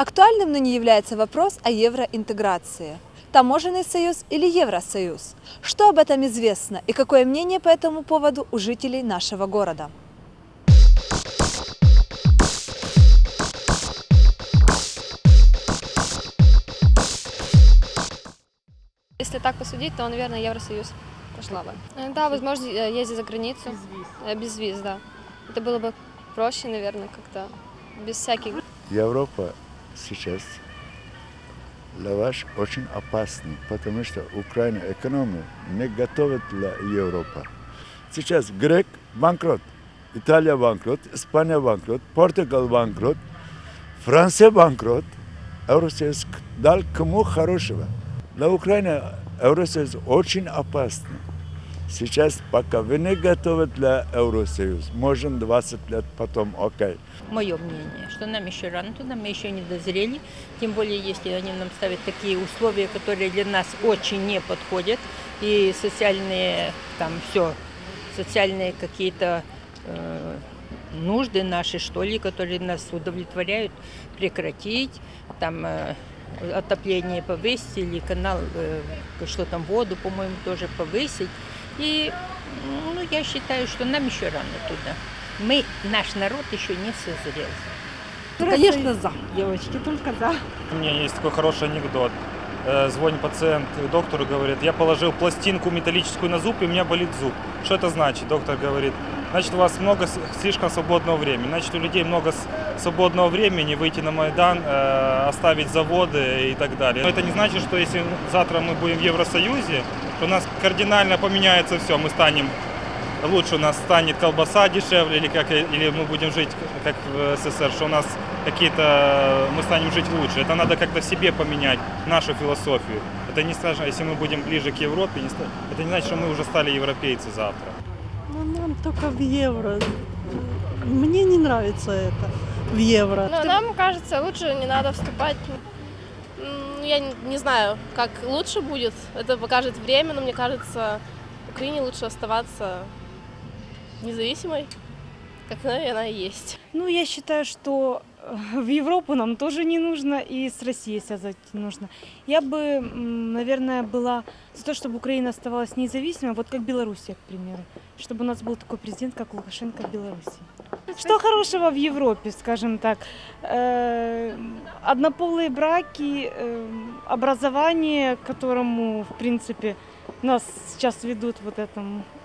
Актуальным ныне является вопрос о евроинтеграции. Таможенный союз или Евросоюз? Что об этом известно и какое мнение по этому поводу у жителей нашего города? Если так посудить, то, наверное, Евросоюз пошла бы. Да, возможно, ездить за границу. Без виз, да. Это было бы проще, наверное, как-то, без всяких... Европа сейчас лаваш очень опасный, потому что Украина экономия не готова для Европы. Сейчас Грек банкрот, Италия банкрот, Испания банкрот, Португал банкрот, Франция банкрот. Евросоюз дал кому хорошего. Для Украины Евросоюз очень опасный. Сейчас пока вы не готовы для Евросоюза, можем 20 лет потом, окей. Мое мнение, что нам еще рано туда, мы еще не дозрели, тем более, если они нам ставят такие условия, которые для нас очень не подходят, и социальные, там все, социальные какие-то нужды наши, что ли, которые нас удовлетворяют, прекратить, там отопление повысить, или канал, что там, воду, по-моему, тоже повысить. И я считаю, что нам еще рано туда. Наш народ еще не созрел. Конечно, за, девочки, только за. У меня есть такой хороший анекдот. Звонит пациент доктору, говорит, я положил пластинку металлическую на зуб, и у меня болит зуб. Что это значит? Доктор говорит, значит, у вас слишком свободного времени. Значит, у людей много свободного времени выйти на Майдан, оставить заводы и так далее. Но это не значит, что если завтра мы будем в Евросоюзе, то у нас кардинально поменяется все. Мы станем лучше, у нас станет колбаса дешевле, или мы будем жить как в СССР, что у нас мы станем жить лучше. Это надо как-то в себе поменять, нашу философию. Это не скажем, если мы будем ближе к Европе, это не значит, что мы уже стали европейцы завтра. Ну, нам только в евро. Мне не нравится это, в евро. Но нам кажется, лучше не надо вступать. Я не знаю, как лучше будет. Это покажет время, но мне кажется, Украине лучше оставаться независимой, как она и есть. Ну, я считаю, что в Европу нам тоже не нужно, и с Россией связывать не нужно. Я бы, наверное, была за то, чтобы Украина оставалась независимой, вот как Белоруссия, к примеру. Чтобы у нас был такой президент, как Лукашенко в Беларуси. Что хорошего в Европе, скажем так? Однополые браки, образование, к которому, в принципе, нас сейчас ведут вот этому